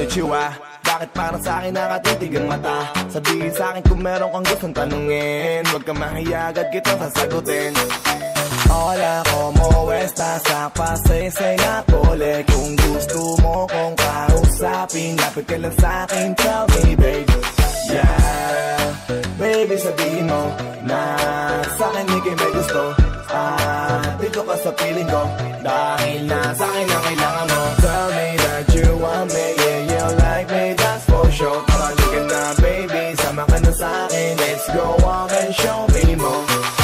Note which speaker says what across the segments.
Speaker 1: konnichiwa. Bakit parang sa'kin nakatitig ang mata? Sabihin sa'kin kung meron kang gustong tanungin. Huwag ka mahiya, agad kitang sasagutin. Hola, como estás? Pasaysay na pole. Kung gusto mo kong kausapin, lapit ka lang sa'kin, tell me babe. Yeah, baby sabihin mo na sa'kin ika'y may gusto. Dito ka sa piling ko, dahil na sa'kin ang kailangan mo. Tell me that you want me, yeah, you like me, that's for sure. Pali ka na baby, sama ka na sa'kin. Let's go on and show me more.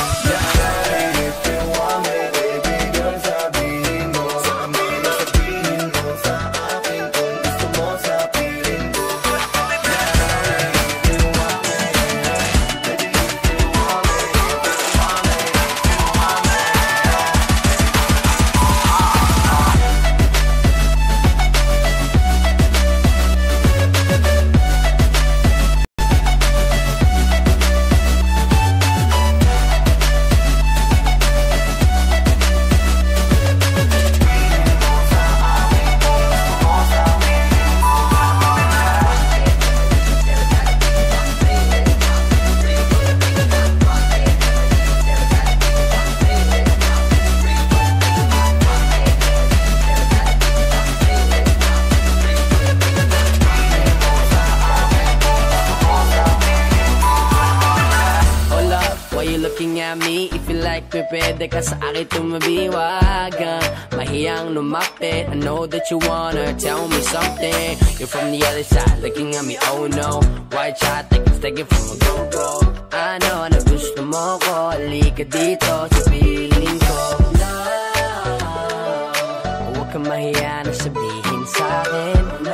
Speaker 2: Pwede ka sa akin tumabiwagan, mahiyang lumapit. I know that you wanna tell me something. You're from the other side looking at me, oh no. White shot, it's taken from a go-go. I know na gusto mo ko, halika dito sa piling ko. Love, huwag ka mahiya na sabihin sa'kin